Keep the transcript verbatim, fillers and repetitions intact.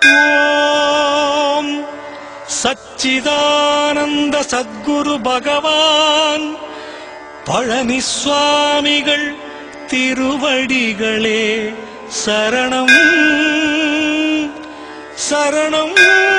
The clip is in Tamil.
ஓம் சச்சிதானந்த சத்குரு பகவான் பழனி சுவாமிகள் திருவடிகளே சரணம் சரணம்.